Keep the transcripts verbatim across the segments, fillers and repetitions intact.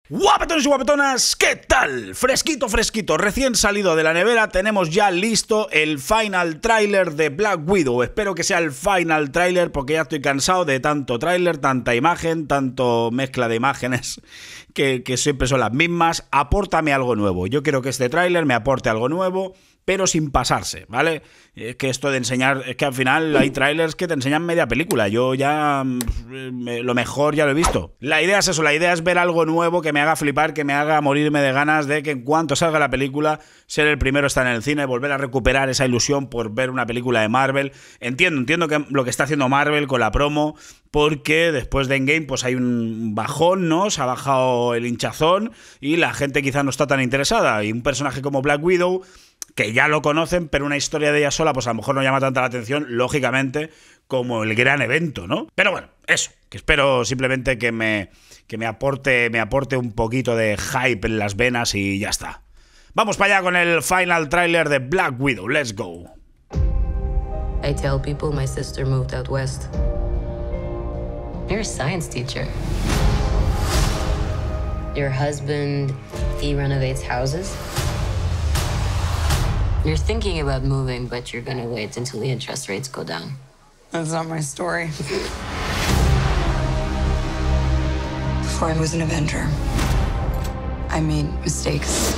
Guapetones y guapetonas, ¿qué tal? Fresquito, fresquito, recién salido de la nevera, tenemos ya listo el final tráiler de Black Widow. Espero que sea el final tráiler porque ya estoy cansado de tanto tráiler, tanta imagen, tanto mezcla de imágenes que, que siempre son las mismas. Apórtame algo nuevo. Yo quiero que este tráiler me aporte algo nuevo, pero sin pasarse, ¿vale? Es que esto de enseñar, es que al final hay trailers que te enseñan media película. Yo ya me, lo mejor ya lo he visto. La idea es eso, la idea es ver algo nuevo que me haga flipar, que me haga morirme de ganas de que en cuanto salga la película, ser el primero a estar en el cine, volver a recuperar esa ilusión por ver una película de Marvel. Entiendo, entiendo que lo que está haciendo Marvel con la promo, porque después de Endgame pues hay un bajón, ¿no? Se ha bajado el hinchazón y la gente quizá no está tan interesada. Y un personaje como Black Widow, que ya lo conocen, pero una historia de ella sola pues a lo mejor no llama tanta la atención, lógicamente, como el gran evento, ¿no? Pero bueno, eso, que espero simplemente que me, que me aporte, me aporte un poquito de hype en las venas y ya está. Vamos para allá con el final trailer de Black Widow, let's go. I tell people my sister moved out west. You're a science teacher. Your husband, he renovates houses. You're thinking about moving, but you're gonna wait until the interest rates go down. That's not my story. Before I was an Avenger, I made mistakes.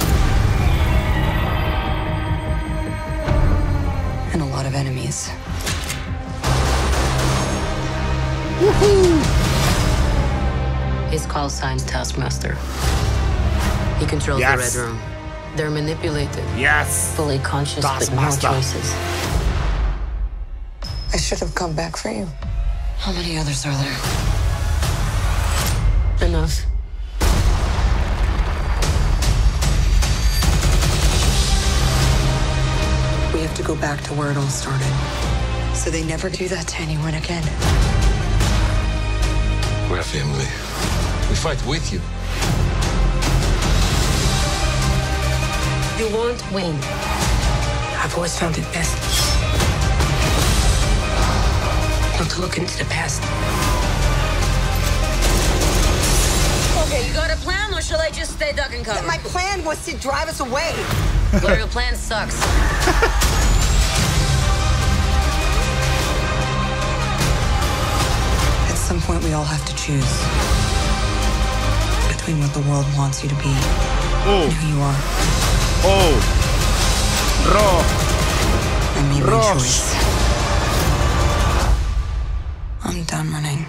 And a lot of enemies. Woohoo! His call sign's Taskmaster. He controls yes. the Red Room. They're manipulated. Yes. Fully conscious, but no choices. I should have come back for you. How many others are there? Enough. We have to go back to where it all started, so they never do that to anyone again. We're a family. We fight with you. You won't win. I've always found it best not to look into the past. Okay, you got a plan, or shall I just stay duck and cover? My plan was to drive us away. Well, your plan sucks. At some point, we all have to choose between what the world wants you to be oh. and who you are. Oh, Ro, I made my Ross. choice. I'm done running.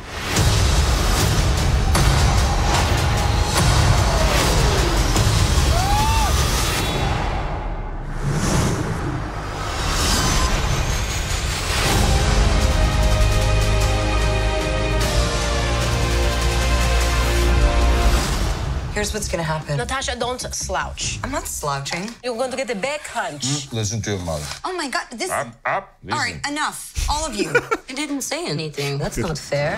Here's what's gonna happen. Natasha, don't slouch. I'm not slouching. You're going to get a back hunch. Mm, listen to your mother. Oh my God, this. Up, up. Listen. All right, enough, all of you. I didn't say anything. That's not fair.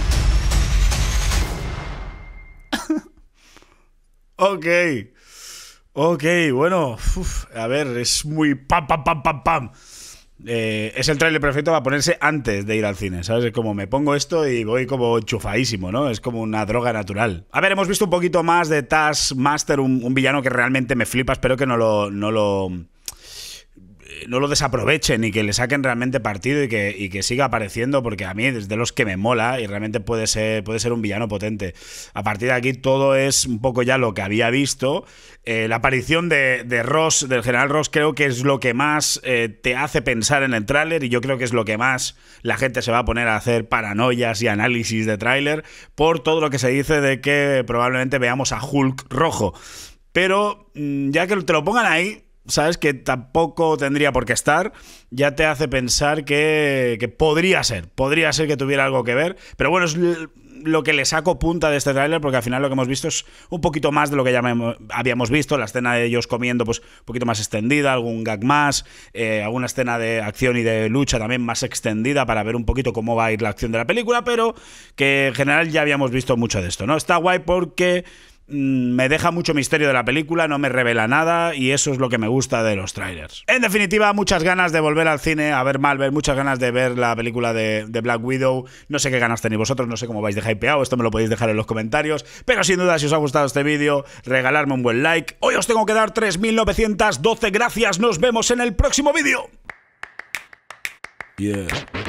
Ok. Ok, bueno. Uf, a ver, es muy pam, pam, pam, pam, pam. Eh, es el tráiler perfecto para ponerse antes de ir al cine, ¿sabes? Es como me pongo esto y voy como enchufadísimo, ¿no? Es como una droga natural. A ver, hemos visto un poquito más de Taskmaster, un, un villano que realmente me flipa. Espero que no lo... No lo no lo desaprovechen y que le saquen realmente partido y que, y que siga apareciendo, porque a mí es de los que me mola y realmente puede ser, puede ser un villano potente. A partir de aquí todo es un poco ya lo que había visto. Eh, la aparición de, de Ross, del general Ross, creo que es lo que más eh, te hace pensar en el tráiler, y yo creo que es lo que más la gente se va a poner a hacer paranoias y análisis de tráiler por todo lo que se dice de que probablemente veamos a Hulk rojo. Pero ya que te lo pongan ahí, sabes que tampoco tendría por qué estar, ya te hace pensar que, que podría ser, podría ser que tuviera algo que ver, pero bueno, es lo que le saco punta de este tráiler, porque al final lo que hemos visto es un poquito más de lo que ya habíamos visto, la escena de ellos comiendo pues un poquito más extendida, algún gag más, eh, alguna escena de acción y de lucha también más extendida para ver un poquito cómo va a ir la acción de la película, pero que en general ya habíamos visto mucho de esto, ¿no? Está guay porque me deja mucho misterio de la película, no me revela nada y eso es lo que me gusta de los trailers. En definitiva, muchas ganas de volver al cine a ver Marvel, muchas ganas de ver la película de, de Black Widow. No sé qué ganas tenéis vosotros, no sé cómo vais de hypeado, esto me lo podéis dejar en los comentarios, pero sin duda si os ha gustado este vídeo, regalarme un buen like. Hoy os tengo que dar tres mil novecientas doce gracias, nos vemos en el próximo vídeo. Yeah.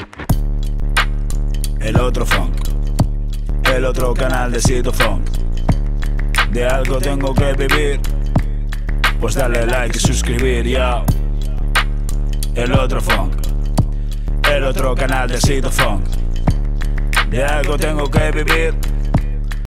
El otro funk, el otro canal de Sito Funk. De algo tengo que vivir, pues dale like y suscribir, ya. El otro funk, el otro canal de Sito Funk. De algo tengo que vivir,